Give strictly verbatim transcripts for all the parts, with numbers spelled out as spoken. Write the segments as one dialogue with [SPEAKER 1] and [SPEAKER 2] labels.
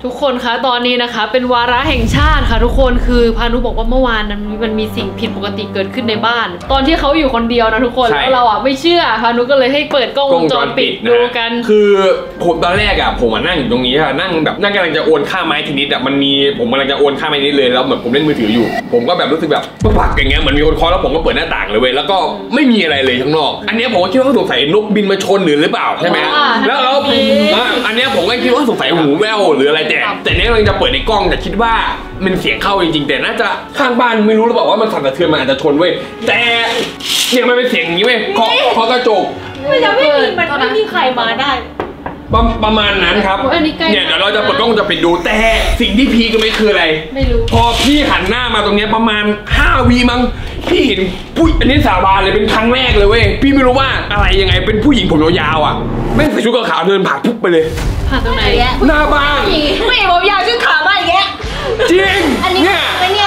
[SPEAKER 1] ทุกคนคะตอนนี้นะคะเป็นวาระแห่งชาติค่ะทุกคนคือพานุบอกว่าเมื่อวานนั้นมันมีสิ่งผิดปกติเกิดขึ้นในบ้านตอนที่เขาอยู่คนเดียวนะทุกคนแล้วเราอ่ะไม่เชื่อพานุก็เลยให้เปิดกล้องวงจรปิดดูกัน
[SPEAKER 2] คือผมตอนแรกอ่ะผมมานั่งอยู่ตรงนี้ค่ะนั่งแบบนั่งกำลังจะโอนค่าไม้ทีนิดอ่ะมันมีผมกำลังจะโอนค่าไม้นิดเลยแล้วเหมือนผมเล่นมือถืออยู่ผมก็แบบรู้สึกแบบปักอย่างเงี้ยเหมือนมีคนเคาะแล้วผมก็เปิดหน้าต่างเลยเว้ยแล้วก็ไม่มีอะไรเลยข้างนอกอันนี้ผมก็คิดว่าสงสัยนกบินมาชนหรือหรือเปล่าใช่ไหมแล้วแล้วอันนี้ผมก็คิดว่าสงสัยหูแว่วหรืออะไรแต่แต่เนี้ยกำลังจะเปิดในกล้องแต่คิดว่ามันเสียงเข้าจริงๆแต่น่าจะข้างบ้านไม่รู้หรือเปล่าว่ามันสั่นสะเทือนมันอาจจะชนเว้ยแต่เนี่ยมันเป็นเสียงอย่างนี้เว้ยเคาะเคาะกระจก
[SPEAKER 3] ไม่จะไม่มีมันไม่มีใครมาได้
[SPEAKER 2] ประมาณนั้นครับเนี่ยเดี๋ยวเราจะเปิดกล้องจะไปดูแต่สิ่งที่พีก็ไม่คืออะไร
[SPEAKER 1] ไม่รู้
[SPEAKER 2] พอพี่หันหน้ามาตรงนี้ประมาณห้าวีมั้งพี่เห็นผู้อันนี้สาบานเลยเป็นครั้งแรกเลยเว้ยพี่ไม่รู้ว่าอะไรยังไงเป็นผู้หญิงผมยาวๆอ่ะแม่งใส่ชุดขาวเดินผ่านปุ๊บไปเลย
[SPEAKER 1] ผ่านตรงไหน
[SPEAKER 2] หน้าบ้าน
[SPEAKER 3] ผู้หญิงผมยาวชุดขาวมาอย่างเงี้ย
[SPEAKER 2] จริงเนี่ย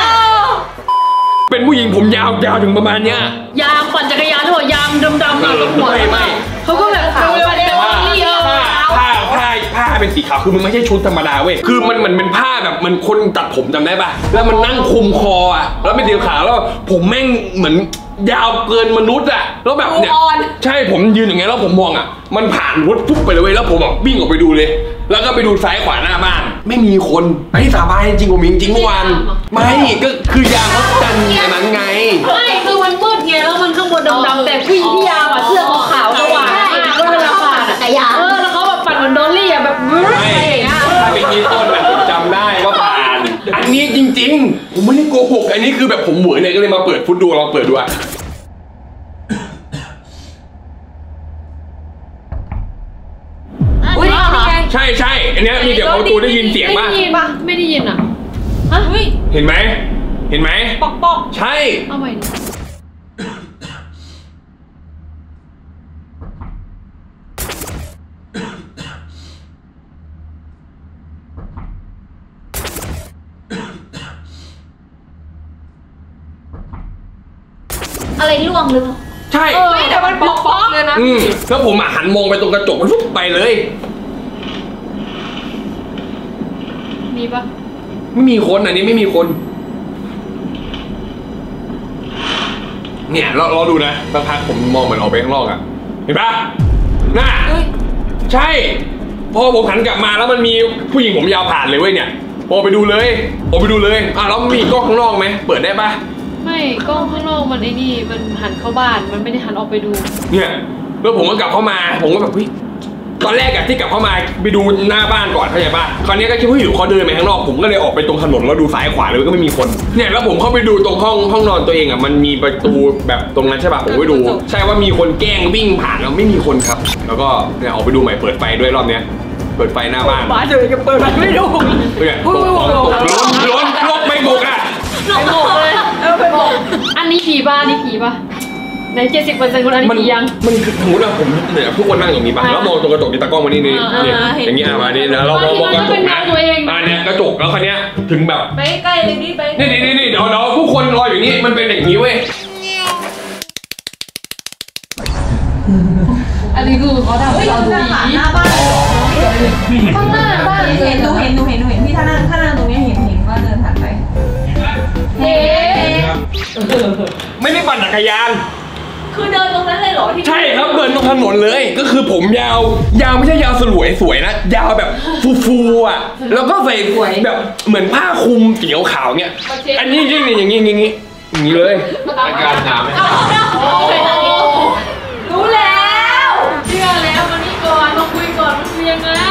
[SPEAKER 2] เป็นผู้หญิงผมยาวยาวถึงประมาณเนี้ย
[SPEAKER 1] ยางปั่นจักรยานหัวยางดำๆกับหัว
[SPEAKER 2] ไม่
[SPEAKER 1] เขาก็แบบเขาแบบ
[SPEAKER 2] ผ้าผ้าผ้าผ้าเป็นสีขาวคือมันไม่ใช่ชุดธรรมดาเว้ยคือมันเหมือนเป็นผ้าแบบมันคนตัดผมจำได้ป่ะแล้วมันนั่งคุมคออ่ะแล้วเป็นสีขาวแล้วผมแม่งเหมือนยาวเกินมนุษย์อ่ะแล้วแบบเนี่ยใช่ผมยืนอย่างเงี้ยแล้วผมมองอ่ะมันผ่านรถปุ๊บไปเลยเว้ยแล้วผมแบบวิ่งออกไปดูเลยแล้วก็ไปดูซ้ายขวาหน้าบ้านไม่มีคนไอ้สาบานจริงผมจริงเมื่อวานไม่ก็คือยางเขาจันอย่างนั้นไง
[SPEAKER 1] ไม่คือมันมืดไงแล้วมันข้างบนดำๆแต่ผู้หญิงที่ยาวอ่ะเสื้อขาวสว่างมากก็เวลาผ่านอ่ะเออแล้วเขาแบบปั่นเหมือนดอลลี่อ่ะแบบ
[SPEAKER 2] ไม่ถ้าเป็นยี่ต้นอ่ะผมจำได้ว่าผ่านอันนี้จริงๆผมไม่ได้โกหกอันนี้คือแบบผมเหมือนเลยก็เลยมาเปิดฟุตดูลองเปิดดูอ่ะใช่ใช่อันนี้มีเดี๋ยวประตูได้ยินเสียงป่ะ
[SPEAKER 1] ไม่ได้ยินป่ะไม่ได้ยินอ่ะฮะ
[SPEAKER 2] เห็นไหมเห็นไหม
[SPEAKER 1] ปอกปอก
[SPEAKER 2] ใช่
[SPEAKER 1] เอาใหม่
[SPEAKER 3] อะไรร่วงหรือ
[SPEAKER 2] ใช่
[SPEAKER 1] ไม่แต่มันปอกปอกเลยนะ
[SPEAKER 2] อืมแล้วผมหันมองไปตรงกระจกมันฟุบไปเลย
[SPEAKER 1] มีปะ
[SPEAKER 2] ไม่มีคนอันนี้ไม่มีคนเนี่ยเราเราดูนะบางครั้งผมมองเหมือนออกไปข้างนอกอะเห็นปะน่าใช่พอผมหันกลับมาแล้วมันมีผู้หญิงผมยาวผ่านเลยเว้ยเนี่ยพอไปดูเลยพอไปดูเลยอ่ะแล้วมีกล้องข้างนอกไหมเปิดได้ปะ
[SPEAKER 1] ไม่กล้องข้างนอกมันไอ้นี่มันหันเข้าบ้านมันไม่ได้หันออกไปดู
[SPEAKER 2] เนี่ยแล้วผมก็กลับเข้ามาผมก็แบบเฮ้ยตอนแรกอะที่กลับเข้ามาไปดูหน้าบ้านก่อนเข้าใจป่ะคราวนี้ก็คิดว่าอยู่เขาเดินไปข้างนอกผมก็เลยออกไปตรงถนนแล้วดูซ้ายขวาเลยก็ไม่มีคนเนี่ยแล้วผมเข้าไปดูตรงห้องห้องนอนตัวเองอะมันมีประตูแบบตรงนั้นใช่ป่ะผมไปดูใช่ว่ามีคนแกล้งวิ่งผ่านแล้วไม่มีคนครับแล้วก็เนี่ยออกไปดูใหม่เปิดไฟด้วยรอบเนี้ยเปิดไฟหน้าบ้าน
[SPEAKER 1] บ้านเลยจะเปิดไม่ดู
[SPEAKER 2] เนี่ยล้นล้นลบไม่บุกอะ
[SPEAKER 1] ไม่บุกเลยเออไม่บุกอันนี้ผีบ้านนี่ผีป่ะในเจ็ดสิบเปอร์เซ็นต์คนอันนี้ยัง
[SPEAKER 2] มันคือสมมติว่าผมเนี่ยทุกคนนั่งอย่างนี้ป่ะแล้วมองตรงกระจกที่ตากล้องมานี่นี่อย่างนี้อ่ะมานี่แล้วเรามองกระจกนะอ่าเนี่ยกระจกแล้วคันนี้ถึงแบบ
[SPEAKER 3] ไปใกล้เลยนี่ไป
[SPEAKER 2] นี่นี่นี่เดี๋ยวเดี๋ยวทุกคนรออยู่นี่มันเป็นอย่างนี้เว้ย
[SPEAKER 1] อันนี้คือเขาทำเราดู
[SPEAKER 3] หน้าบ้านข้างหน้าบ้านเห็นดูเห็นดูเห็นดูเห็นพี่ถ้านั่งถ้านั่งตรงนี้เห็นเห็นว่าเดินผ่านไปเฮ้
[SPEAKER 2] ไม่ได้ปั่นจักรยาน
[SPEAKER 3] คือเดินตรงนั้นเลยเหรอที่
[SPEAKER 2] ใช่ครับเดินตรงถนนเลยก็คือผมยาวยาวไม่ใช่ยาวสลวยสวยนะยาวแบบฟูๆอ่ะแล้วก็ใส่แบบเหมือนผ้าคลุมเกี่ยวขาวเงี้ยอันนี้จริงๆอย่างนี้อย่างนี้อย่างนี้เลยอาการหนาวไหม
[SPEAKER 3] รู้แล้ว
[SPEAKER 1] เชื่อแล้ววันนี้ก่อนมาคุยก่อนมันคือยังไง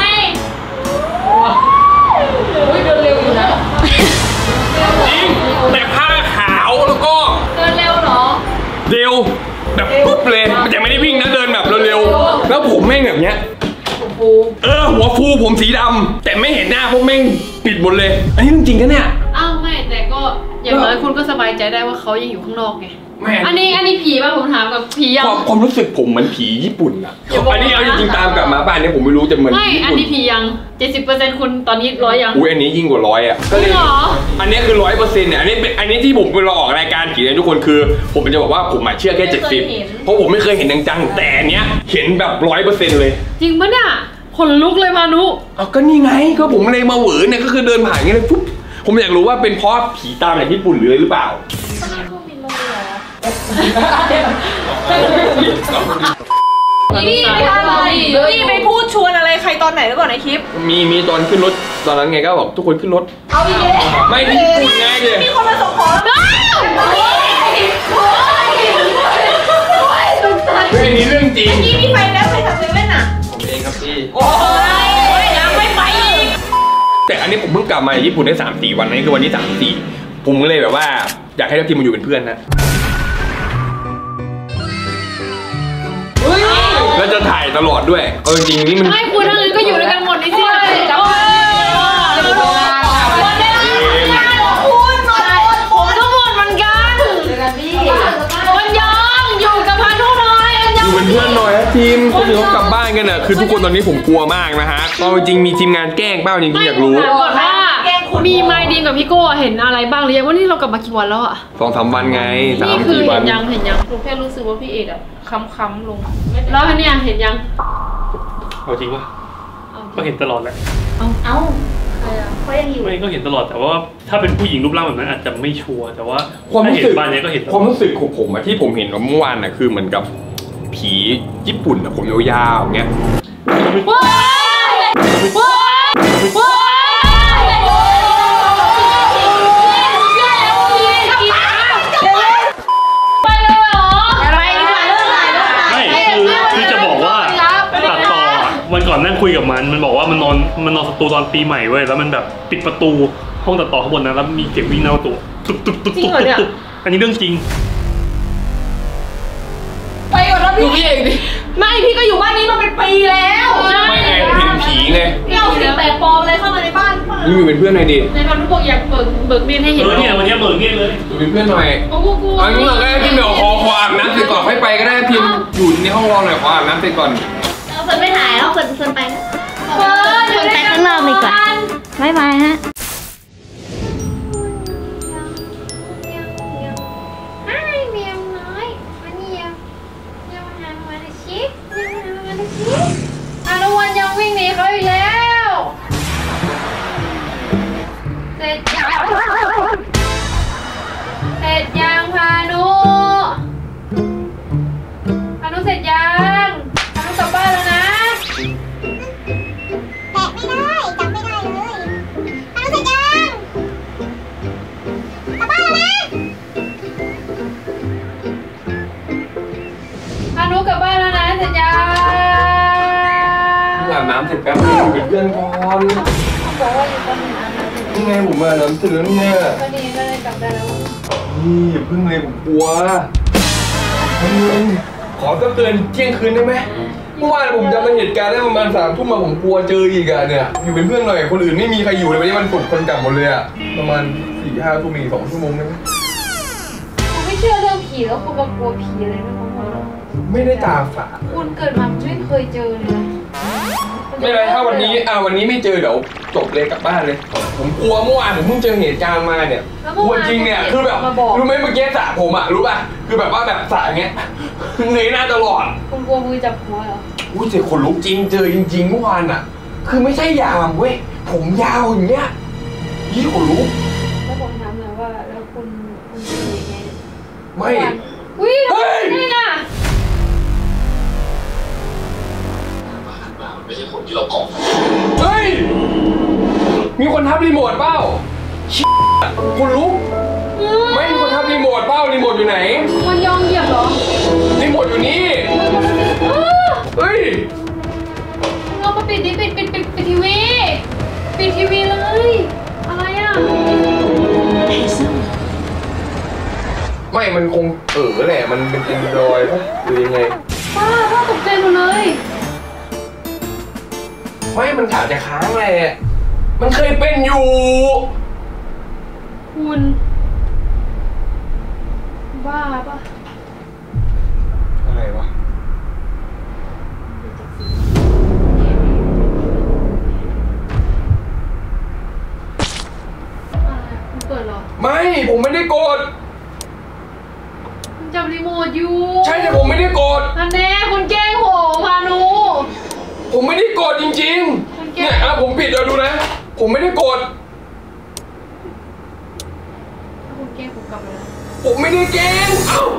[SPEAKER 1] โอ้ยเดินเร็วอยู่นะ
[SPEAKER 2] จริงแต่ผ้าขาวแล้วก็
[SPEAKER 1] เดินเร็วเหรอ
[SPEAKER 2] เร็วแบบปุ๊บเลยแต่ไม่ได้วิ่งนะเดินแบบเร็วๆแล้วผมแม่งแบบเนี้ยเออหัวฟูผมสีดำแต่ไม่เห็นหน้าพวกแม่งปิดหมดเลยอันนี้จริงๆกันเนี่ย
[SPEAKER 1] อ้าวไม่แต่ก็อย่างน้อยคุณก็สบายใจได้ว่าเขายังอยู่ข้างนอกไงอันนี้อันนี้ผีป่ะผมถามกับผียัง
[SPEAKER 2] ความรู้สึกผมเหมือนผีญี่ปุ่นอะอันนี้เอาจริงๆตามกลับมาบ้านนี้ผมไม่รู้จะเหมือน
[SPEAKER 1] ไม่อันนี้ผียังเจ็ดสิบเปอร์เซ็นต์คุณตอนนี้ร้อยยัง
[SPEAKER 2] อุ้ยอันนี้ยิ่งกว่าร้อยอะ
[SPEAKER 1] ก็เลย
[SPEAKER 2] อันนี้คือร้อยเปอร์เซ็นต์เนี่ยอันนี้เป็นอันนี้ที่ผมไปรอออกรายการผีเนี่ยทุกคนคือผมจะบอกว่าผมเชื่อแค่เจ็ดสิบเพราะผมไม่เคยเห็นจังๆแต่เนี้ยเห็นแบบร้อยเปอร์เซ็นต์เลย
[SPEAKER 1] จริงปะเนี่ยขนลุกเลยพานุ
[SPEAKER 2] เอาก็นี่ไงก็ผมเลยมาเหวอเนี่ยก็คือเดินผ่านอย่างเงี้ยเลยปุ๊บผมอยากรู้ว่าเป็นเพราะผีตามอย่างญี่ปุ่นหรือหรือเปล่า
[SPEAKER 3] นี่ไปทำอะไรนี่ไปพูดชวนอะไรใครตอนไหนหรือเปล่าในคลิป
[SPEAKER 2] มีมีตอนขึ้นรถตอนนั้นไงก็บอกทุกคนขึ้นรถ
[SPEAKER 3] เอาอีกเลย
[SPEAKER 2] ไม่ที่ญี่ปุ่นไงเดี๋ย
[SPEAKER 3] มีคนมาส่งของแล้ว
[SPEAKER 2] เรื่องนี้เรื่องจริง
[SPEAKER 3] นี่มีไฟแล้วใครทำเซเว่นอ่ะ
[SPEAKER 2] ผมเองครับพี่
[SPEAKER 3] โอ้ยยังไม่ไปอีก
[SPEAKER 2] แต่อันนี้ผมเพิ่งกลับมาญี่ปุ่นได้สามสี่วันนี้คือวันที่สามสี่ผมก็เลยแบบว่าอยากให้ทัพทีมมาอยู่เป็นเพื่อนนะแล้วจะถ่ายตลอดด้วยเออจริงนี่มัน
[SPEAKER 1] ไม่คุณทั้งนั้นก็อยู่ด้วยกันหมดนี่สิจับผมก็หมดเหมือนกันมันยอมอยู่กับพานุหน่อย
[SPEAKER 2] อยู่เป็นเพื่อนหน่อยนะทีมคนอื่นเขากลับบ้านกันน่ะคือทุกคนตอนนี้ผมกลัวมากนะฮะตอนจริงมีทีมงานแกล้งเปล่าจริงๆอยากรู้
[SPEAKER 1] ก่อนว่ามีไมดีมกับพี่โก้เห็นอะไรบ้างหรือยังว่านี่เรากลับมากี่วันแล้วอ่ะ
[SPEAKER 2] สองสามวันไงสาม
[SPEAKER 1] สี่
[SPEAKER 2] วัน
[SPEAKER 1] ยังเห็นยัง
[SPEAKER 3] หนูแค่รู้สึกว่าพี่เอ็ดอะค้ำๆลง
[SPEAKER 1] แล้วเนี่ยเห็นยัง
[SPEAKER 4] เอาจริงป่ะก็เห็นตลอดแหละ
[SPEAKER 3] เอาเอาเขายังอยู่
[SPEAKER 4] ไม่ก็เห็นตลอดแต่ว่าถ้าเป็นผู้หญิงรูปร่างแบบนั้นอาจจะไม่ชัวร์แต่ว่าความรู้สึกบ้านนี้ก็เห็น
[SPEAKER 2] ความรู้สึกของผมอะที่ผมเห็นเมื่อวานอะคือเหมือนกับผีญี่ปุ่นอะผมยาวๆอย่างเงี้ย
[SPEAKER 4] วันก่อนนั่งคุยกับมันมันบอกว่ามันนอนมันนอนสตูตอนปีใหม่เว้ยแล้วมันแบบปิดประตูห้องตัดต่อข้างบนนะแล้วมีเสียงวิ่งหน้าประตูตุ๊บตุ๊บตุ๊บตุ๊บตุ๊บอันนี้เรื่องจริง
[SPEAKER 3] ไปก่อนแล้วพี่เองดิไม่พี่ก็อยู่บ้านนี้มาเป็นปีแล้ว
[SPEAKER 2] ไม่ไงเห็นผีไง
[SPEAKER 3] เราสิ่งแปลกปลอมอะไรเข้ามาในบ้าน
[SPEAKER 2] นี่อยู่เป็นเพื่อนหน่อยดิ
[SPEAKER 1] ในพันธุบอกอยากเบิกเบิกเมียนให้เห็น
[SPEAKER 4] เออเนี่ยวันนี้เบิกเมียนเลย
[SPEAKER 2] อยู่เป็นเพื่อนหน่อย
[SPEAKER 1] โอ้โหกู
[SPEAKER 2] อันนี้เราก็พิมพ์เดี๋ยวขอขออาบน้ำเสร็จก่อนให้ไปก็ได้พิมพ์อยู่ในห้องรอหน่อยขออาบน้ำเสร็จก่อน
[SPEAKER 3] เฟิร์นไม่ถ่ายแล้วเฟิร์นเฟิร์นไปนะ
[SPEAKER 1] เฟิร์นเฟิร์นไปข้างนอกดีกว่า
[SPEAKER 3] บ๊ายบายฮะ
[SPEAKER 1] อนุวันยังวิ่งหนีเขาอีกแล้วเสร็จยังเสร็จยังพานุพานุเสร็จยังพานุกลับบ้านแล้วนะ
[SPEAKER 3] แตะไม่ได้จำไม่ได้เลยพานุเสร็จยังกลับบ้านแล้วนะ
[SPEAKER 1] พานุกลับบ้านแล้วนะเสร็จยัง
[SPEAKER 2] อาบน้ำเสร็จแป๊บนึงเป็นเพื่อนก่อน
[SPEAKER 1] บอกว่าอยู่ตอนนี้อาบน้ำ
[SPEAKER 2] นี่ไงผมอาบน้ำเสร็จแล้วเนี่ย
[SPEAKER 1] ก็ดีก็เลยกลับได้แล้ว
[SPEAKER 2] นี่อย่าพึ่งเลยผมกลัวขอเตือนเที่ยงคืนได้ไหมเมื่อวานผมจำเหตุการณ์ได้ประมาณสามทุ่มมาผมกลัวเจออีกอะเนี่ยอยู่เป็นเพื่อนหน่อยคนอื่นไม่มีใครอยู่เลยวันนี้มันศุกร์คนกลับหมดเลยอะประมาณสี่ห้าทุ่มอีกสองชั่วโมงได้ไหม
[SPEAKER 1] คุณไม่เชื่อเรื่องผีแล้วคุณมากลัวผีอะไรไหมของเรา
[SPEAKER 2] ไม่ได้ตาฝาด
[SPEAKER 1] คุณเกิดมาไม่เคยเจอเลย
[SPEAKER 2] ไม่ไรถ้าวันนี้อ่าวันนี้ไม่เจอเดี๋ยวจบเลยกลับบ้านเลยผมกลัวเมื่อวานผมเพิ่งเจอเหตุการณ์มาเนี่ยกลัวจริงเนี่ยคือแบบรู้ไหมเมื่อกี้สระผมอ่ะรู้ป่ะคือแบบว่าแบบสระอย่างเงี้ยเงยหน้าตลอด
[SPEAKER 1] คุณกลัวมือจับหัวเหรอ
[SPEAKER 2] อุ้ยเจอคนลุกจริงเจอจริงๆเมื่อวานอ่ะคือไม่ใช่ยาวเว้ยผมยาวอย่างเงี้ยยี่ขนลุก
[SPEAKER 1] แล้วผมถามหน่อยว่าแล้วคุณคุณเป็นยังไง
[SPEAKER 2] ไม่
[SPEAKER 1] อุ้ยนี่น่ะ
[SPEAKER 2] ไม่ใช่คนที่เราเกาะเฮ้ยมีคนทับรีโมทเปล่าคุณลุกไม่มีคนทับรีโมทเปล่ารีโมทอยู่ไหน
[SPEAKER 1] มันยองเหยียบเหรอ
[SPEAKER 2] รีโมทอยู่นี่เฮ้ย
[SPEAKER 1] เรามาปิดดิปิดปิดปิดปิดทีวีปิดทีวีเลยอะไรอ่ะ
[SPEAKER 2] ไม่มันคงเออแหละมันเป็นเป็นรอยหรือยังไง
[SPEAKER 1] ป้าป้าตกใจหมดเลย
[SPEAKER 2] ไม่มันขาดจะค้างแหละมันเคยเป็นอยู่
[SPEAKER 1] คุณบ้าปะ
[SPEAKER 2] อะไรวะ
[SPEAKER 1] คุณเปิดหรอ
[SPEAKER 2] ไม่ผมไม่ได้กด
[SPEAKER 1] คุณจับรีโมทอยู่
[SPEAKER 2] ใช่แต่ผมไม่ได้กด
[SPEAKER 1] อันแน่คุณแกล้งโหพานุ
[SPEAKER 2] ผมไม่ได้กดจริงๆเนี่ยอ่ะผมปิดเอาดูนะผมไม่ได้โกรธ
[SPEAKER 1] ถ้าคุณแกล้งผมกลับไปแล้ว
[SPEAKER 2] ผมไม่ได้แกล้งเอ้า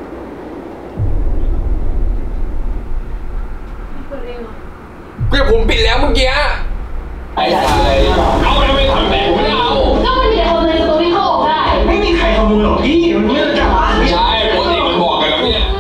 [SPEAKER 1] เปิดเองเหรอ
[SPEAKER 2] เพื่อผมปิดแล้วเมื่อกี้ไอ้ชายเอาทำไมทำแบบไม่เอา
[SPEAKER 1] ก็มันมีแต่คนในตัวที่เขาออกได้
[SPEAKER 5] ไม่มีใครขโมยหรอกพี่มันเรื่องจากบ้าน
[SPEAKER 2] ใช่ปกติมันบอกกันแล้วเนี่ย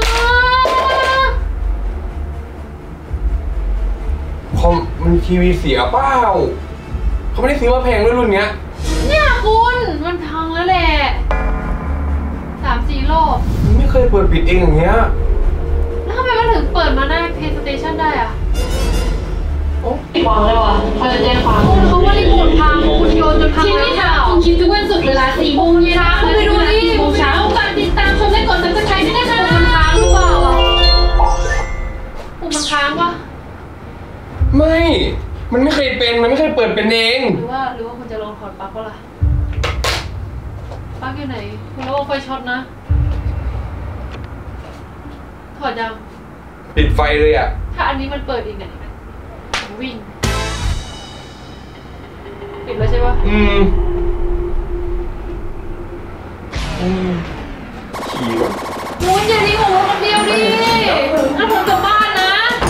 [SPEAKER 2] คอมมันทีวีเสียเปล่าเขาไม่ได้ซื้อมาแพงด้วยรุ่นเนี้ย
[SPEAKER 1] เนี่ยคุณมันพังแล้วแหละสามสี่รอบ
[SPEAKER 2] มันไม่เคยเปิดปิดเองอย่างเงี้ย
[SPEAKER 1] แล้วทำไมมันถึงเปิดมาได้ PlayStation ได้อะวางเลยว่ะเขาจะแจ้งความคุณเขาว่ารีโมทพังคุณโยนจนพังแล้วไม่ถามคุณคิดทุกวันศุกร์เวลาสี่โมงเย็นคุณไปดูนี่โมงเช้าการติดตามชมได้กดซับสไครต์ด้วยนะคะมันค้างหรือเปล่าอ่ะปุ่มมันค้างปะ
[SPEAKER 2] ไม่ มันไม่เคยเป็นมันไม่เคยเปิดเป็นเอง
[SPEAKER 1] หรือว่าหรือว่าคุณจะลองถอดปลั๊กก็ล่ะปลั๊กอยู่ไหนคุณระวังไฟช็อตนะถอดยัง
[SPEAKER 2] ปิดไฟเลยอ่ะ
[SPEAKER 1] ถ้าอันนี้มันเปิดอีกเนี่ยวิ่งปิดแล้วใช่ปะ
[SPEAKER 2] อืมอืมขี่ก่อน
[SPEAKER 1] มูนอย่าทิ้งผมคนเดียวดิถ้าผมกลับบ้านนะ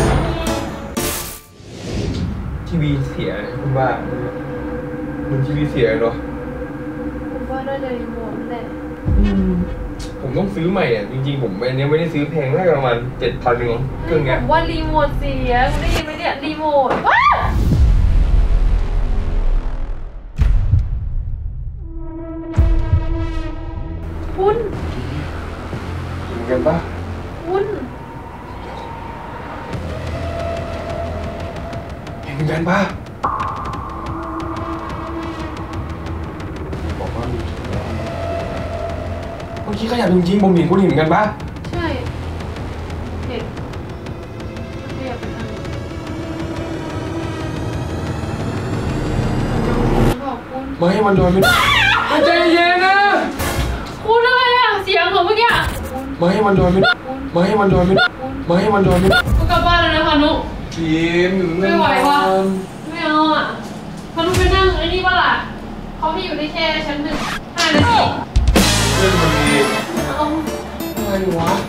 [SPEAKER 2] ทีวีเสียคุณว่ามันทีวีเสียเหรอ
[SPEAKER 1] ผมว่าได้เลยหมดแหละ
[SPEAKER 2] ผมต้องซื้อใหม่อ่ะจริงๆผมอันนี้ไม่ได้ซื้อแพงน่าจะประมาณเจ็ดพันหนึ่งเครื่องเนี้ย
[SPEAKER 1] ผมว่ารีโมทเสียคุณได้ยินไหมเนี่ยรีโมทว้าคุณ
[SPEAKER 2] เห็นกันปะ
[SPEAKER 1] คุณ
[SPEAKER 2] เห็นกันปะบอกว่ามีเมื่อกี้ขยับจริงๆผมเห็นคุณเห็นกันปะ
[SPEAKER 1] ใช่เห็นขยับไปทางบอกคุณ
[SPEAKER 2] ไม่มันโดนไม่ใจเย็นนะ
[SPEAKER 1] คุณอะไรอะเสียงของเมื่อกี้อะ
[SPEAKER 2] ไม่มันโดนไม่ไม่มันโดนไม่ไม่มันโดนไม่
[SPEAKER 1] กูกลับบ้านแล้วนะพานุ
[SPEAKER 2] ทีม
[SPEAKER 1] ไม่ไหวว่ะ ไม่เอาอะพานุไปนั่งไอ้นี่ป่ะล่ะเขาให้อยู่ได้แค่ชั้นหนึ่งห้านาที
[SPEAKER 2] เรื่องมันมี
[SPEAKER 1] เอา
[SPEAKER 2] อะไรวะ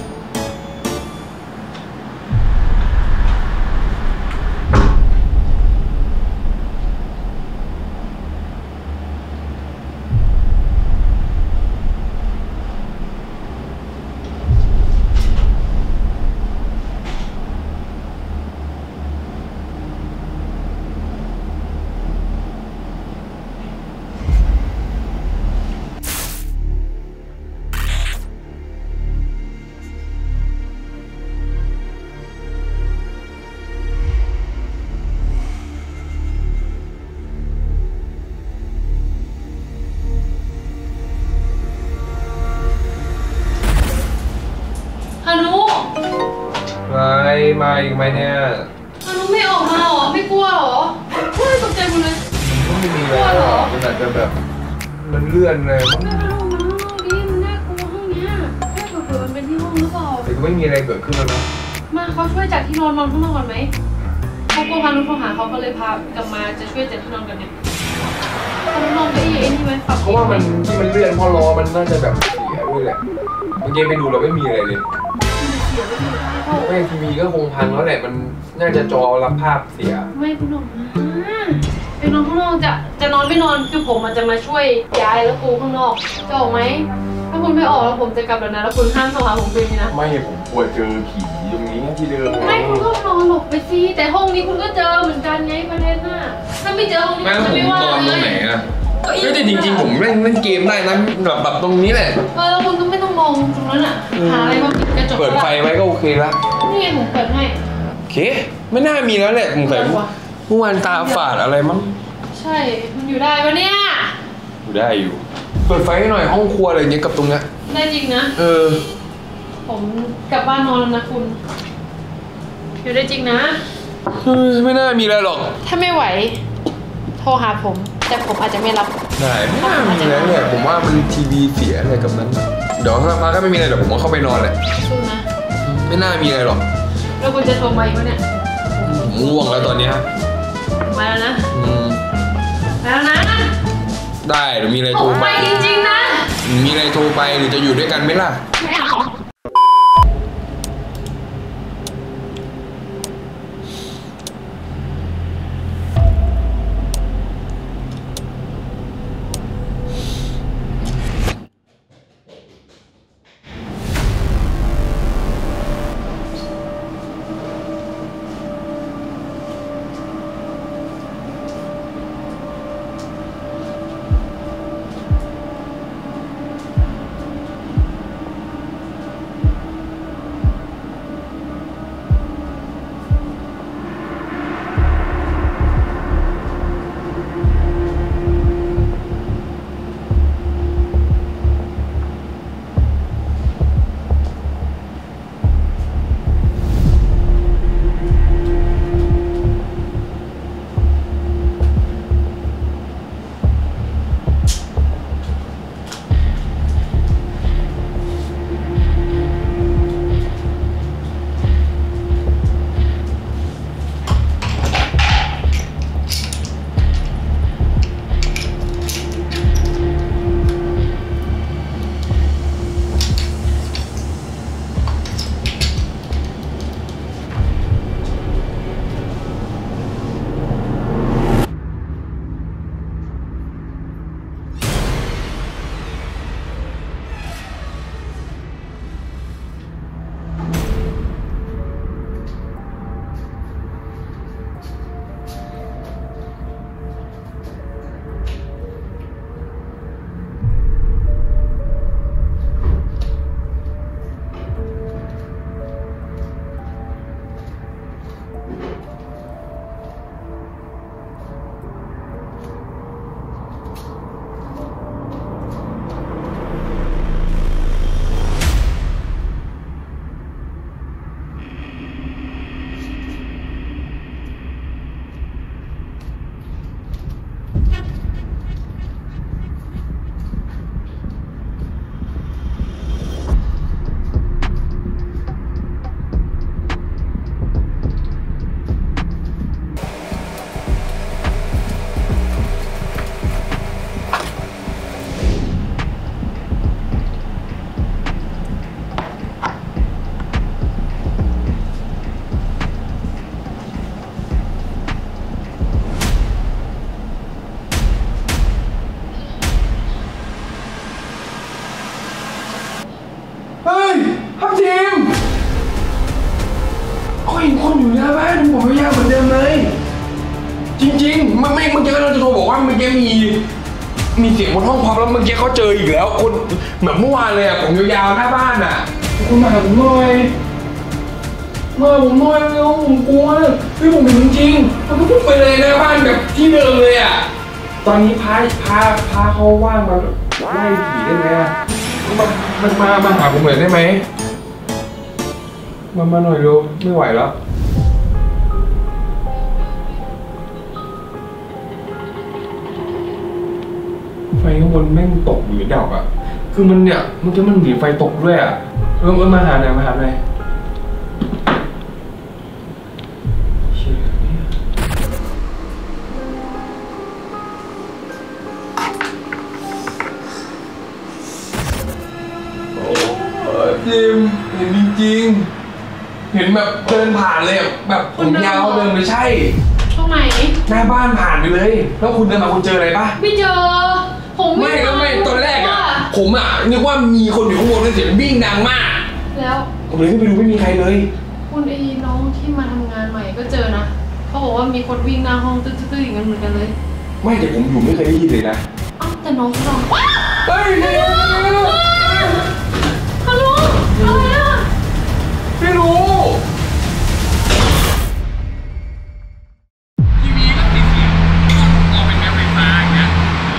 [SPEAKER 1] พานุ
[SPEAKER 2] ไม่มาอีกไหมเนี่ย
[SPEAKER 1] พานุไม่ออกมาเหรอ ไม่กลัวเหรอเฮ้ยตกใจหมดเลย
[SPEAKER 2] ก็ไม่มีอะไรหรอกมันอาจจะแบบมันเลื่อนเลยมั้ง
[SPEAKER 1] ไม่พานุมาห้องนี้มันน่ากลัวห้องเนี้ยแค่เผื่อๆมันเป็นที่ห้องหรือเปล่า
[SPEAKER 2] แต่ก็ไม่มีอะไรเกิดขึ้นแล้วนะ
[SPEAKER 1] มาเขาช่วยจัดที่นอนนอนข้างนอกก่อนไหมเขากลัวพานุโทรหาเขาก็เลยพากลับมาจะช่วยจัดที่นอนกันเนี่ยพานุนอนไปเองนี่ไหมฝัก
[SPEAKER 2] เพราะว่ามันที่มันเลื่อนเพราะล้อมันน่าจะแบบเสียด้วยแหละเมื่อกี้ไปดูแล้วไม่มีอะไรเลย
[SPEAKER 1] เสียไปเลยเขา
[SPEAKER 2] ไม่ทีวีก็คงพังแล้วแหละมันน่าจะจอรับภาพเสีย
[SPEAKER 1] ไม่คุณหนุ่มนะไปนอนข้างนอกจะจะนอนไม่นอนคือผมมันจะมาช่วยย้ายแล้วปูข้างนอกจะออกไหมถ้าคุณไม่ออกแล้วผมจะกลับแล้วนะแล้วคุณห้ามโทรหาผมเป็นนะ
[SPEAKER 2] ไม่ผมกลัวเจอผีตรงนี้ที่เดิม
[SPEAKER 1] ไม่คุณก็นอนหลบไปสิแต่ห้องนี้คุณก็เจอเหมือนกันไงประเด็นน่ะถ้าไม่เจอห้องนี้
[SPEAKER 2] แม่
[SPEAKER 1] คุณ
[SPEAKER 2] ผ
[SPEAKER 1] จะ
[SPEAKER 2] ม
[SPEAKER 1] ไม่ว่าน
[SPEAKER 2] อนต
[SPEAKER 1] เล
[SPEAKER 2] รง
[SPEAKER 1] ย
[SPEAKER 2] ไหนอ่ะก็จริงๆผมเล่นเล่นเกมได้นะแบบแบบตรงนี้แหละ
[SPEAKER 1] เออแล้วคุณก็ไม่ต้องมองตรงนั้นอ่ะหาอะไรมาปิดกระจก
[SPEAKER 2] เปิดไฟไว้ก็โอเคละ
[SPEAKER 1] นี่ไงผมเปิดให้
[SPEAKER 2] โอเค ไม่น่ามีแล้วแหละผมใส่เมื่อวานตาฝาดอะไรมั้ง
[SPEAKER 1] ใช่มันอยู่ได้ปะเนี่ย
[SPEAKER 2] อยู่ได้อยู่ เปิดไฟให้หน่อยห้องครัวอะไรอย่างเงี้ยกับตรงเนี้ย
[SPEAKER 1] ได้จริงนะ
[SPEAKER 2] เออ
[SPEAKER 1] ผมกลับบ้านนอนแล้วนะคุณอยู่ได้จริงนะ
[SPEAKER 2] เฮ้ยไม่น่ามีอะไรหรอก
[SPEAKER 1] ถ้าไม่ไหว โทรหาผม แต่ผมอาจจะไม่รับ
[SPEAKER 2] ได้ไม่น่ามีอะไรแหละผมว่ามันทีวีเสียอะไรกับนั้นเดี๋ยวถ้ามาก็ไม่มีอะไรเดี๋ยวผมก็เข้าไปนอนแหละ
[SPEAKER 1] สู้นะ
[SPEAKER 2] ไม่น่ามีอะไรหรอก
[SPEAKER 1] แล้วคุณจะโทรมาอีกปะเนี่ย
[SPEAKER 2] ผมง่วงแล้วตอนเนี้ย
[SPEAKER 1] โไปแล้วนะ
[SPEAKER 2] อืม
[SPEAKER 1] ไปแล้วนะ
[SPEAKER 2] ได้เดี๋ยวมีอะไร
[SPEAKER 1] อ
[SPEAKER 2] โทร
[SPEAKER 1] อกไป
[SPEAKER 2] ไป
[SPEAKER 1] จริงๆนะ
[SPEAKER 2] มีอะไรโทรไปหรือจะอยู่ด้วยกันไหมล่ะ
[SPEAKER 1] ไม่เอา
[SPEAKER 2] เฮ้ยทัพทีมก็เห็นคนอยู่หน้าบ้านผมไม่ยากเหมือนเดิมเลยจริงๆมันไม่เมื่อกี้เราจะโทรบอกว่าเมื่อกี้มีมีเสียงบนห้องพักแล้วเมื่อกี้เขาเจออีกแล้วคนแบบเมื่อวานเลยอะผมยาวๆหน้าบ้านอะคุณมาหาผมหน่อยมาผมหน่อยแล้วผมกลัวพี่ผมเห็นจริงๆมันก็พุ่งไปเลยหน้าบ้านแบบที่เดิมเลยอะตอนนี้พาพาพาเขาว่างมาไล่ผีได้ไหมอะมามันมามาหาผมหน่อยได้ไหมมามาหน่อยเร็วไม่ไหวแล้วไฟข้างบนแม่งตกหรือดับอ่ะคือมันเนี่ยมันจะมันมีไฟตกด้วยอ่ะเออมาหาหน่อยมาหาหน่อยเชี่ยเนี่ยโอ้จิมเห็นจริงๆเห็นแบบเดินผ่านเลยอ่ะแบบผมยาวเดินไม่ใช่
[SPEAKER 1] ตรงไหน
[SPEAKER 2] หน้าบ้านผ่านไปเลยแล้วคุณเดินมาคุณเจออะไรปะ
[SPEAKER 1] ไม่เจอผม
[SPEAKER 2] ไม่ก็ไม่ตอนแรกอ่ะผมอ่ะนึกว่ามีคนอยู่ข้างบนแล้วเสียงวิ่งดังมาก
[SPEAKER 1] แล้ว
[SPEAKER 2] ผมเลยขึ้นไปดูไม่มีใครเลย
[SPEAKER 1] คุณไอ้น้องที่มาทำงานใหม่ก็เจอนะเขาบอกว่ามีคนวิ่งหน้าห้องตื้อๆอย่างนั้นเหมือนกันเลย
[SPEAKER 2] ไม่แต่ผมอยู่ไม่เคยได้ยินเลยนะ
[SPEAKER 1] อ้าวแต่น้องเขาลอง
[SPEAKER 2] เฮ้ย
[SPEAKER 1] ฮัลโหลอะไรอ่ะ
[SPEAKER 2] ไม่รู้ทีวีกับทีวีเอาเป็นแม่ไฟฟ้าอย่างเงี้ย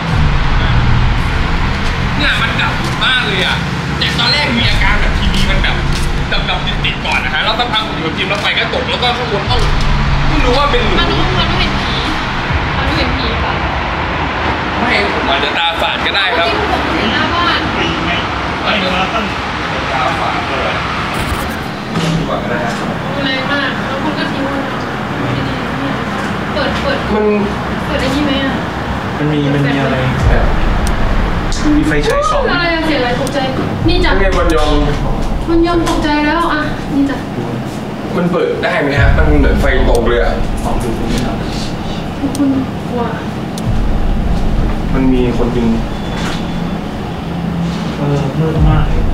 [SPEAKER 2] เนี่ยมันดับมากเลยอ่ะแต่ตอนแรกมีอาการแบบทีวีมันแบบดับๆติดๆก่อนนะฮะแล้วสักพักผมอยู่กับทีมแล้วไฟก็ตกแล้วก็ข้างบนห้องไม่รู้ว่าเป็น
[SPEAKER 1] มันรู้มันรู้เห็นผีมันรู้เห็นผีป่ะ
[SPEAKER 2] ไม่ผมอาจจะตาฝาดก็ได้ครับ
[SPEAKER 1] จริงผมอยู่หน้าบ้าน
[SPEAKER 4] ไม่ไม่ไม่มาตั้ง
[SPEAKER 2] ตาฝาดเลยดีกว่าก็ได้ฮะ
[SPEAKER 1] แรงมากแล้วคุณก็ทิ้งเปิดเปิด
[SPEAKER 2] มัน
[SPEAKER 1] เปิดได้ยี่ไหมอ่ะ
[SPEAKER 6] มันมีมันมีอะไรแบบมีไฟฉายสอง
[SPEAKER 1] อะไรอะเสียงอะไรตกใจนี่จ้ะ
[SPEAKER 2] ไงมันยอง
[SPEAKER 1] มันยอมตกใจแล้วอ่ะนี่จ้ะ
[SPEAKER 2] มันเปิดได้ไหมฮะมันเหมือนไฟตกเลยอ่ะ
[SPEAKER 6] สองดูตรงนี้ครับ
[SPEAKER 1] คุณว่า
[SPEAKER 2] มันมีคนยิง
[SPEAKER 6] เออมืดมากเลย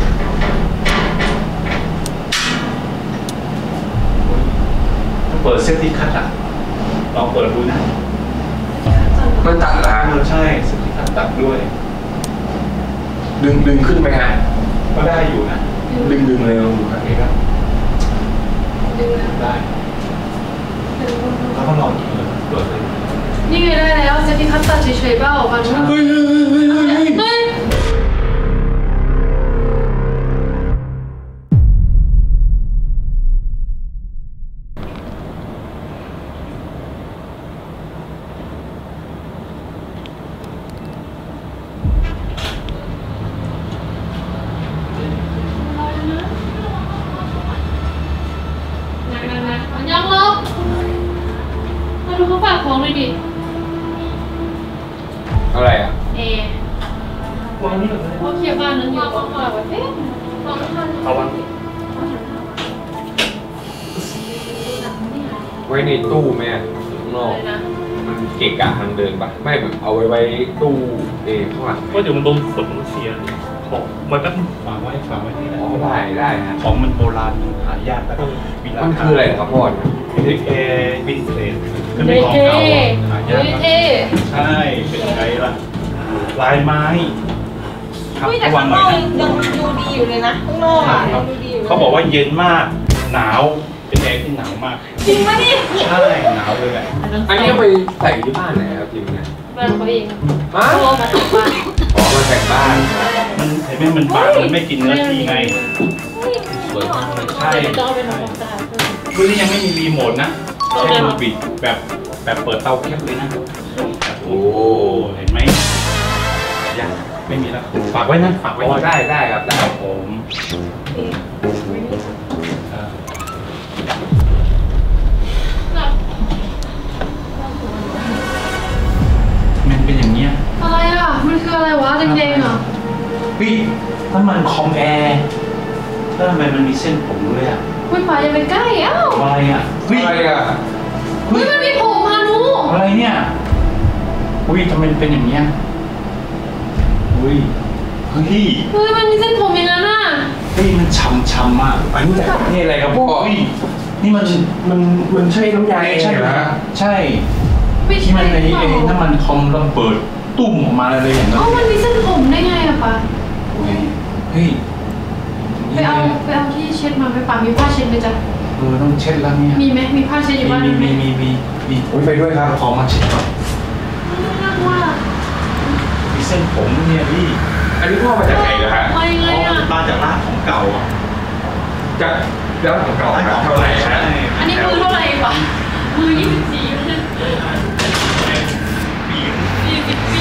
[SPEAKER 6] ถ้าเปิดเซฟตี้คัทอะลองเปิดดูนะ
[SPEAKER 2] มันตัดละ
[SPEAKER 6] เออใช่เซฟตี้คัทตัดด้วย
[SPEAKER 2] ดึงดึงขึ้นไหมฮะ
[SPEAKER 6] ก็ได้อยู่นะ
[SPEAKER 2] ดึงดึงเลยลองดูครับ
[SPEAKER 6] โอเคครับ
[SPEAKER 1] ดึงแล้ว
[SPEAKER 6] ได้
[SPEAKER 1] ดึง
[SPEAKER 6] แล้วก็ลองเปิดเลย
[SPEAKER 1] นี่ไงได้แล้วเซฟตี้คัตตัดเฉยๆเปล่าพันธุ์
[SPEAKER 2] เฮ้ยเฮ้ยเฮ้ยเฮ้ย
[SPEAKER 1] เฮ้ย มันยังลบมาดูเขาฝากของเลยดิ
[SPEAKER 2] อะไรอ่ะ
[SPEAKER 1] เอ
[SPEAKER 6] วางนี่ก่อนเลย
[SPEAKER 1] เขาเคลียร์บ้านนั้นอยู่เขาฝากไว้เอ๊ะลองทำ
[SPEAKER 6] เอาวาง
[SPEAKER 2] ไว้ในตู้ไหมอ่ะข้างน
[SPEAKER 1] อะ
[SPEAKER 2] อก
[SPEAKER 1] ไรนะ
[SPEAKER 2] มันเกะกะทางเดินปะไม่แบบเอาไว้ไว้ตู้เอข้างหลัง
[SPEAKER 4] ว่าเดี๋ยวมันโดนฝนมันเสียของไว้แป๊บนึง
[SPEAKER 6] ฝากไว้ฝากไว้ที่ไหน
[SPEAKER 2] อ๋อได้ได้ฮะ
[SPEAKER 6] ของมันโบราณหายากแล้วก็มีรา
[SPEAKER 2] มัน
[SPEAKER 6] คา
[SPEAKER 2] คืออะไรครับพ่อ
[SPEAKER 6] เด็กเอวินเทจก็
[SPEAKER 1] เด
[SPEAKER 6] เป็นของ
[SPEAKER 1] เท่
[SPEAKER 6] เก่าอะหายาก
[SPEAKER 1] เด
[SPEAKER 6] มาก
[SPEAKER 1] เท่
[SPEAKER 6] ใช่เป็นไงล่ะลายไม้ครับ
[SPEAKER 3] อุ้ยแต่
[SPEAKER 6] ระวั
[SPEAKER 3] ข้าง ง
[SPEAKER 6] ห
[SPEAKER 3] น
[SPEAKER 6] น่อ
[SPEAKER 3] อย ก
[SPEAKER 6] นะ
[SPEAKER 3] ยังดูดีอยู่เลยนะข้างนอกอ่ะยังดูดีอยู่ลย
[SPEAKER 6] เขาบอกว่าเย็นมากหนาวเป็นแอร์ที่หนาวมาก
[SPEAKER 3] จริงปะนี่
[SPEAKER 6] ใช่หนาวเลยแหละ
[SPEAKER 2] อันนี้เอาไปใส่ที่บ้านไหนครับทีมเนี่ย
[SPEAKER 1] บ้านเขาเอง
[SPEAKER 2] ฮะ
[SPEAKER 1] เขาเอามาจากบ้าน
[SPEAKER 2] อ๋อมาแต่งบ้าน
[SPEAKER 6] มันเห็นไหมมันบางมันไม่กินเนื้อที่ไง
[SPEAKER 2] สวยมากเลย
[SPEAKER 6] ใช่
[SPEAKER 1] เดี๋ยวจะเอาไปทำความสะอาด
[SPEAKER 6] รุ่นนี้ยังไม่มีรีโมทนะใช้มือปิดแบบแบบเปิดเตาแคบเลยนะโอ้เห็นไหมยังไม่มีแล้วฝากไว้นะฝากไว้
[SPEAKER 2] อ๋อได้ได้ครับได้
[SPEAKER 6] ครับผมอ่ามันเป็นอย่างเงี้ย
[SPEAKER 1] อะไรอ่ะ มันคืออะไรวะแดงๆอ่ะ
[SPEAKER 6] พี่น้ำมันคอมแอร์แล้วทำไมมันมีเส้นผมด้วยอ่ะ
[SPEAKER 1] คุณป๋าอย่าไปใกล้เอ้า
[SPEAKER 6] อะไรอ่ะเฮ้ย
[SPEAKER 2] อะไรอ่ะ
[SPEAKER 1] เฮ้ยมันมีผมมานุ
[SPEAKER 6] อะไรเนี่ยอุ้ยทำไมมันเป็นอย่างเงี้ยอุ้ยเฮ้ย
[SPEAKER 1] เฮ้ยมันมีเส้นผมอย่างนั้นอ่ะ
[SPEAKER 6] เฮ้ยมันช้ำช้ำมากอันนี้แต่
[SPEAKER 2] นี่อะไรครับพ่อ
[SPEAKER 6] เฮ้ยนี่มัน
[SPEAKER 2] มันมันใช่น้ำยา
[SPEAKER 6] ใช่
[SPEAKER 2] เหร
[SPEAKER 6] ไหม
[SPEAKER 2] อ
[SPEAKER 6] ใช่
[SPEAKER 1] ไม่
[SPEAKER 6] ที่
[SPEAKER 1] ใช่
[SPEAKER 6] มันไอ้
[SPEAKER 1] เปล่า
[SPEAKER 6] ไอ้น้ำมันคอมระเบิดตุ่มออกมาเลยอย่างนั้น
[SPEAKER 1] เอ้ามันมีเส้นผมได้ไงอะป๋า
[SPEAKER 6] เฮ้ยเฮ้ย
[SPEAKER 1] ไปเอาไปเอาที่เช็ดมาไปป๋ามีผ้าเช็ดไหมจ๊ะ
[SPEAKER 6] เออต้องเช็ดแล้วเนี่ย
[SPEAKER 1] มีไหมมีผ้าเช็ดอยู่บ้าน
[SPEAKER 6] มี
[SPEAKER 1] ไหม
[SPEAKER 6] มีมีมีมี
[SPEAKER 2] โอ้ยไปด้วยครับ
[SPEAKER 6] ขอมาเช็ดก่อน
[SPEAKER 1] น่ากลัว
[SPEAKER 6] มีเส้นผมเนี่ยพี่
[SPEAKER 2] อันนี้พ่อมาจากไหนเหรอฮะ
[SPEAKER 1] มายังไงอะ
[SPEAKER 6] มาจากร้านของเก่าอ่ะ
[SPEAKER 2] จากแล้วของเก่าครับเท่าไหร่ฮะ
[SPEAKER 1] อันนี้มือเท่าไหร่ป๋ามือยี่สิบสี่สี่สิบปี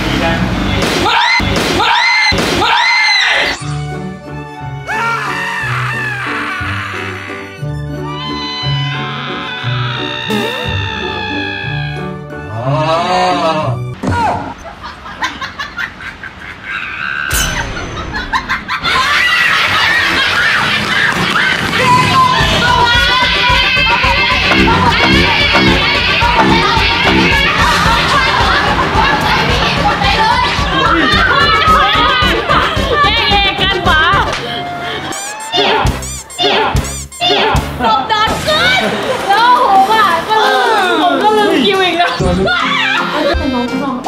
[SPEAKER 1] ตบดันขึ้นแล้วผมอ่ะก็ผมก็ลืมคิวอีกแล้วแต่น้องเขาลอง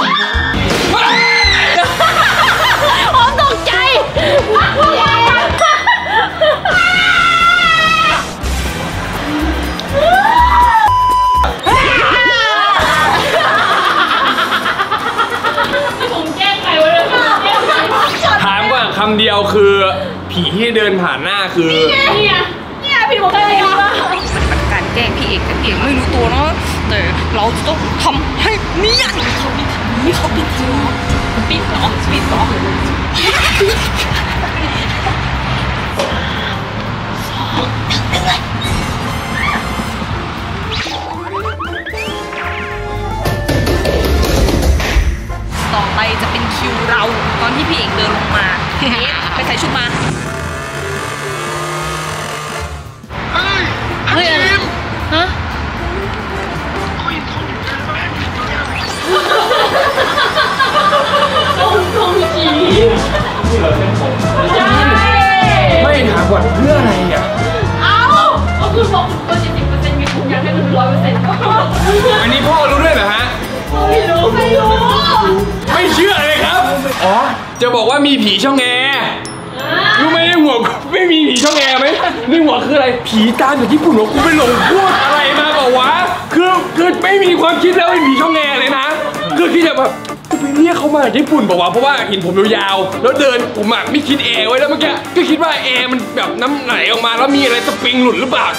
[SPEAKER 1] ผมตกใจผมแกล้งใครวะเนี่ย
[SPEAKER 2] ถามก่อนคำเดียวคือผีที่เดินผ่านหน้าคือ
[SPEAKER 1] นี่ไง
[SPEAKER 3] เนี่ยพี่บอกได้เลยว่า
[SPEAKER 7] มันการแกล้งพี่เอกแต่พี่เอกไม่รู้ตัวนะแต่เราจะต้องทำให้เนียนเขาปิดนี่เขาปิดจริงปิดเหรอปิดเหรอ
[SPEAKER 2] มีผีช่องแอร์รู้ไหมในหัวไม่มีผีช่องแอร์ไหมในหัวคืออะไรผีตามจากญี่ปุ่นหัวกูไปหลงพูดอะไรมาเปล่าวะคือคือไม่มีความคิดแล้วเป็นผีช่องแอร์เลยนะคือคิดแบบไปเรียกเขามาจากญี่ปุ่นเปล่าวะเพราะว่าเห็นผมยาวๆแล้วเดินผมอะไม่คิดแอร์ไว้แล้วเมื่อกี้ก็คิดว่าแอร์มันแบบน้ำไหลออกมาแล้วมีอะไรสปริงหลุดหรือเปล่า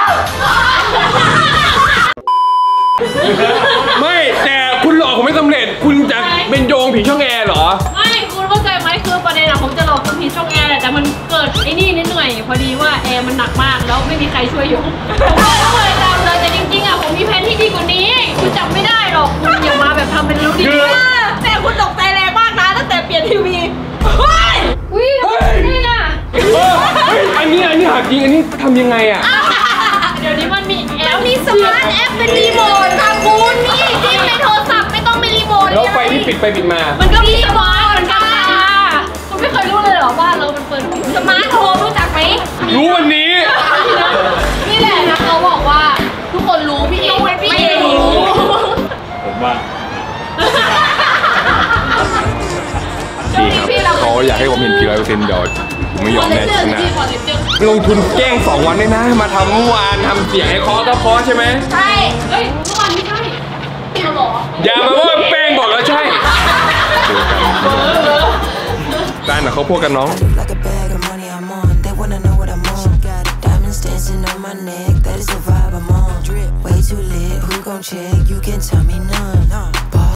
[SPEAKER 2] ไม่แต่คุณหลอกผมไม่สำเร็จคุณจะเป็นโยงผีช่องแอร์เหรอ
[SPEAKER 1] ไม่คุณเข้าใจไหมคือประเด็นอะผมจะหลอกคุณผีช่องแอร์แหละแต่มันเกิดไอ้นี่นิดหน่อยพอดีว่าแอร์มันหนักมากแล้วไม่มีใครช่วยอยู่ผมก็เลยตามเลยแต่จริงๆอะผมมีแผนที่ดีกว่านี้คุณจับไม่ได้หรอกคุณอย่ามาแบบทำเป็นรู้ดี
[SPEAKER 3] แต่คุณตกใจแรงมากนะตั้งแต่เปลี่ยนทีวี
[SPEAKER 1] อุ้ยนี่น่ะ
[SPEAKER 2] เฮ้ยอันนี้อันนี้หักจริงอันนี้ทำยังไงอะ
[SPEAKER 1] เดี๋ยวนี้มันมีแอป
[SPEAKER 3] มีสมาร์ทแอปเป็นรีโมทค่ะคุณนี่จิ้มในโทรศัพท์ไม่ต้องเป็นรีโมท
[SPEAKER 2] แล้วไฟที่ปิดไปปิดมา
[SPEAKER 1] มันก็มีสมาร์ทเหมือนกันค่ะคุณไม่เคยรู้เลยเหรอว่าเรามันเปิดปิด
[SPEAKER 3] สมาร์ทโฮมรู้จักไหม
[SPEAKER 2] รู้วันนี้
[SPEAKER 1] นี่แหละนะเขาบอกว่าทุกคนรู้พี่เอกไม่รู้
[SPEAKER 6] ผมว่า
[SPEAKER 2] เขาอยากให้ผมเห็นกี่ร้อยเปอร์เซ็นต์เดี๋ยวผมไม่ยอมแน่นะลงทุนแกล้งสองวันได้นะมาทำเมื่อวานทำเสียงให้คอก็พอใช่ไหม
[SPEAKER 3] ใช่
[SPEAKER 1] เฮ้ยเมื่อวานไม่ใช่เราหรอ
[SPEAKER 2] อย่ามาว่าแป้งบอกแล้วใช่ด้านน่ะเขาพวกกันน้อง